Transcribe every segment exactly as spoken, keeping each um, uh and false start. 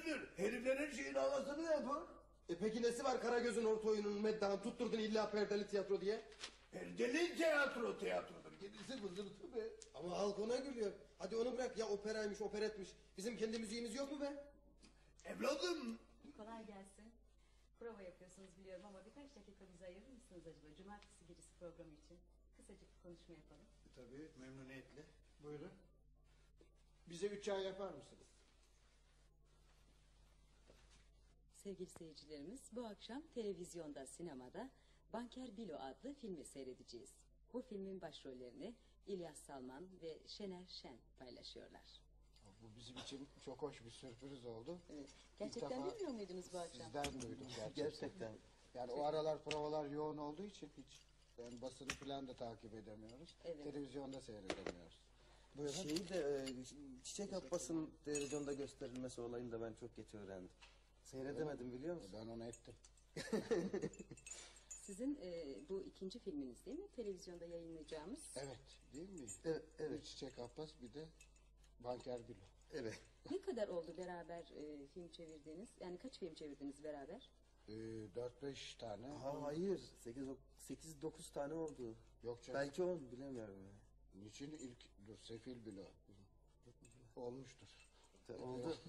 hayırdır? Herifler her şeyin havasını yapar. E peki nesi var Karagöz'ün orta oyununun meddahını tutturdun illa perdeli tiyatro diye? Perdeli tiyatro tiyatrodur. Kendisi vızırtı be. Ama halk ona gülüyor. Hadi onu bırak ya, operaymış operetmiş. Bizim kendi müziğimiz yok mu be? Evladım. Kolay gelsin. Prova yapıyorsunuz biliyorum ama birkaç dakika bize ayırır mısınız acaba? Cumartesi gecesi programı için kısacık bir konuşma yapalım. Tabii, memnuniyetle. Buyurun. Bize üç ay yapar mısınız? Sevgili seyircilerimiz, bu akşam televizyonda, sinemada Banker Bilo adlı filmi seyredeceğiz. Bu filmin başrollerini İlyas Salman ve Şener Şen paylaşıyorlar. Bu bizim için çok hoş bir sürpriz oldu. Evet. Gerçekten bilmiyor muydunuz bu akşam? Sizden duydum gerçekten. Gerçekten. Yani o aralar provalar yoğun olduğu için hiç yani basını falan da takip edemiyoruz. Evet. Televizyonda seyredemiyoruz. Buyurun. Şeyi de e, Çiçek Abbas'ın televizyonda gösterilmesi olayını da ben çok geç öğrendim. Seyredemedim biliyor musun? Ben onu ettim. Sizin e, bu ikinci filminiz değil mi? Televizyonda yayınlayacağımız. Evet, değil mi? Evet, evet. Bir Çiçek Abbas, bir de Banker Bilo. Evet. Ne kadar oldu beraber e, film çevirdiğiniz? Yani kaç film çevirdiniz beraber? Ee, dört beş tane. Ha, hayır. sekiz dokuz tane oldu. Yok canım. Belki on, bilemiyorum. Yani. Niçin ilk dur Sefil Bilo olmuştur. Oldu.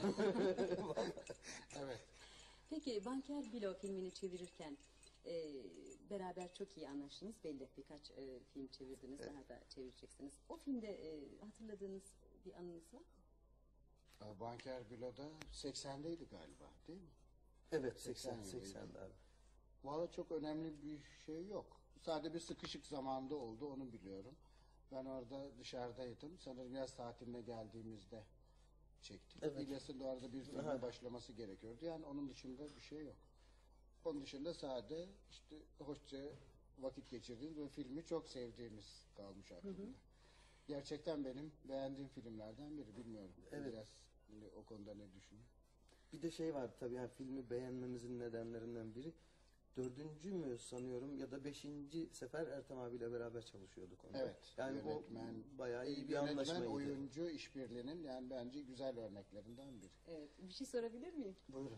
Evet. Peki Banker Bilo filmini çevirirken e, beraber çok iyi anlaştınız. Belli birkaç e, film çevirdiniz, Evet. daha da çevireceksiniz. O filmde e, hatırladığınız bir anınız var mı? Banker Bilo'da seksendeydi galiba, değil mi? Evet, seksen, seksen seksen abi. Valla çok önemli bir şey yok. Sadece bir sıkışık zamanda oldu, onu biliyorum. Ben orada dışarıdaydım. Sanırım yaz tatiline geldiğimizde çektik. Evet. İlyas'ın da orada bir filme Aha. başlaması gerekiyordu. Yani onun dışında bir şey yok. Onun dışında sadece işte hoşça vakit geçirdiğimiz ve filmi çok sevdiğimiz kalmış aklımda. Gerçekten benim beğendiğim filmlerden biri. Bilmiyorum. Evet. İlyas o konuda ne düşünüyor? Bir de şey var tabii, yani filmi beğenmemizin nedenlerinden biri, dördüncü mü sanıyorum ya da beşinci sefer Ertem abiyle beraber çalışıyorduk onda. Evet. Yani yönetmen, o bayağı iyi bir yönetmen, anlaşmaydı. oyuncu işbirliğinin yani bence güzel örneklerinden biri. Evet. Bir şey sorabilir miyim? Buyurun.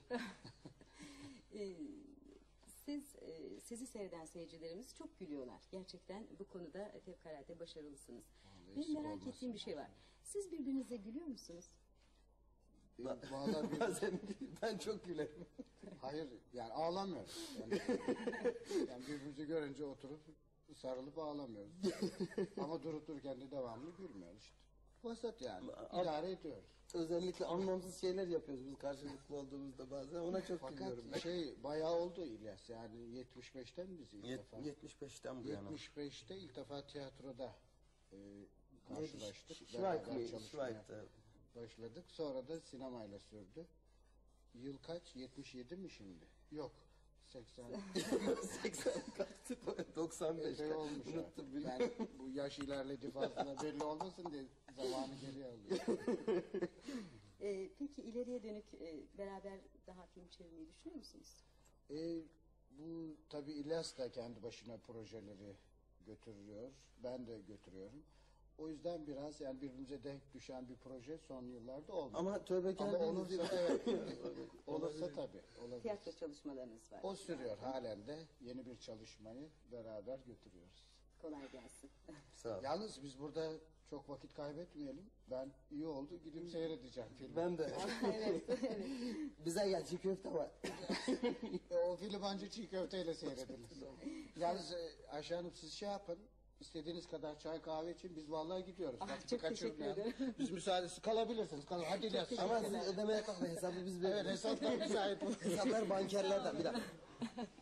Ee, siz e, sizi seyreden seyircilerimiz çok gülüyorlar. Gerçekten bu konuda fevkalade başarılısınız. Vallahi Benim eksik merak olmasın. ettiğim bir şey var. Siz birbirinize gülüyor musunuz? Ee, Vallahi bir, Bazen ben çok gülerim. hayır yani ağlamıyoruz. Yani, yani birbirimizi görünce oturup sarılıp ağlamıyoruz. Ama durup dururken de devamlı gülmüyoruz işte. Vasat yani. İdare ediyoruz. Özellikle anlamsız şeyler yapıyoruz biz karşılıklı olduğumuzda bazen. Ona çok Fakat gülüyorum ben. şey bayağı oldu İlyas yani yetmiş beşten biz ilk Yet- defa. yetmiş beşten bu yana. yetmiş beşte ilk defa tiyatroda e, karşılaştık. Şivayt Beraber mı? çalışmaya Şivayt'ta. başladık. Sonra da sinemayla sürdü. Yıl kaç? yetmiş yedi mi şimdi? Yok. seksen. seksen kaçtı? doksan beş. Epey olmuş. ha. Unuttum bile. Ben bu yaş ilerledi fazla belli olmasın diye zamanı geriye alıyorum. Ee, peki ileriye dönük e, beraber daha film çevirmeyi düşünüyor musunuz? E, bu tabii İlyas da kendi başına projeleri götürüyor. Ben de götürüyorum. O yüzden biraz yani birbirimize denk düşen bir proje son yıllarda olmadı. Ama tövbekar Ama değiliz olursa değil mi? evet. olursa tabii. Olabilir. Tiyatro çalışmalarınız var. O sürüyor halen de yeni bir çalışmayı beraber götürüyoruz. Kolay gelsin. Sağ ol. Yalnız biz burada çok vakit kaybetmeyelim. Ben iyi oldu gidip seyredeceğim filmi. Ben de. Evet, evet. Bize gel, çiğ köfte var. E, o film ancak çiğ köfteyle seyredilir. Yalnız e, Ayşe Hanım siz şey yapın. İstediğiniz kadar çay kahve için biz vallahi gidiyoruz. Ah, Vakti çok kaçırmayalım. teşekkür ederim. Biz müsaadesi kalabilirsiniz. Kalın. Hadi İlyas. Ama siz ödemeye kalkmayın, hesabı biz Evet veririz. hesaplar müsait. Hesaplar bankerlerden bir dakika.